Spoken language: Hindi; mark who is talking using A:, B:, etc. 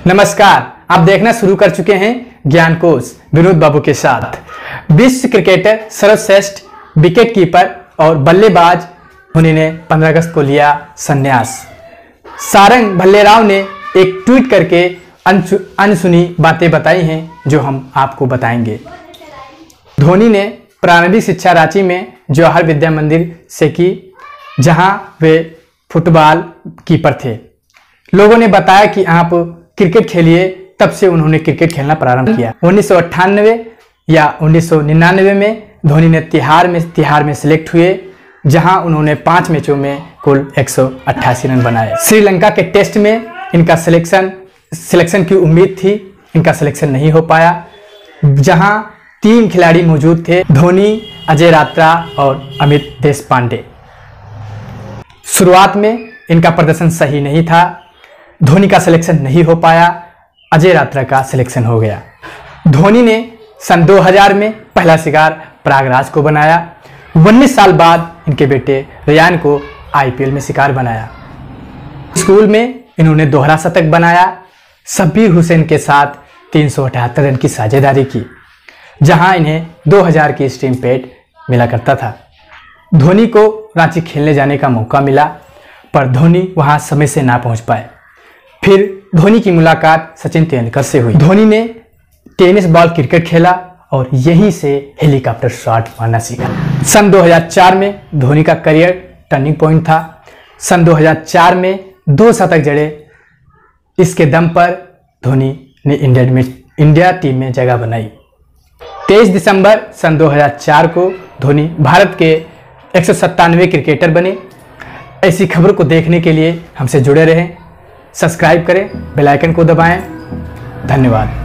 A: नमस्कार, आप देखना शुरू कर चुके हैं ज्ञान कोश विनोद बाबू के साथ। विश्व क्रिकेटर सर्वश्रेष्ठ विकेट कीपर और बल्लेबाज धोनी ने 15 अगस्त को लिया संन्यास। सारंग भल्लेराव ने एक ट्वीट करके अनसुनी बातें बताई हैं जो हम आपको बताएंगे। धोनी ने प्रारंभिक शिक्षा रांची में जवाहर विद्या मंदिर से की, जहां वे फुटबॉल कीपर थे। लोगों ने बताया कि आप क्रिकेट खेलिए, तब से उन्होंने क्रिकेट खेलना प्रारंभ किया। 1998 या 1999 में धोनी ने तिहाड़ में सिलेक्ट हुए, जहां उन्होंने 5 मैचों में कुल 188 रन बनाए। श्रीलंका के टेस्ट में इनका सिलेक्शन की उम्मीद थी, इनका सिलेक्शन नहीं हो पाया, जहां 3 खिलाड़ी मौजूद थे, धोनी, अजय रात्रा और अमित देशपांडे। शुरुआत में इनका प्रदर्शन सही नहीं था, धोनी का सिलेक्शन नहीं हो पाया, अजय रात्रा का सिलेक्शन हो गया। धोनी ने सन 2000 में पहला शिकार प्रयागराज को बनाया। 19 साल बाद इनके बेटे रेयान को आईपीएल में शिकार बनाया। स्कूल में इन्होंने दोहरा शतक बनाया, शब्बीर हुसैन के साथ 378 रन की साझेदारी की, जहां इन्हें 2000 की स्ट्रीम पेट मिला करता था। धोनी को रांची खेलने जाने का मौका मिला, पर धोनी वहां समय से ना पहुंच पाए। फिर धोनी की मुलाकात सचिन तेंदुलकर से हुई। धोनी ने टेनिस बॉल क्रिकेट खेला और यहीं से हेलीकॉप्टर शॉट मारना सीखा। सन 2004 में धोनी का करियर टर्निंग पॉइंट था। सन 2004 में 2 शतक जड़े। इसके दम पर धोनी ने इंडिया टीम में जगह बनाई। 23 दिसंबर सन 2004 को धोनी भारत के 197वें क्रिकेटर बने। ऐसी खबर को देखने के लिए हमसे जुड़े रहें, सब्सक्राइब करें, बेल आइकन को दबाएं। धन्यवाद।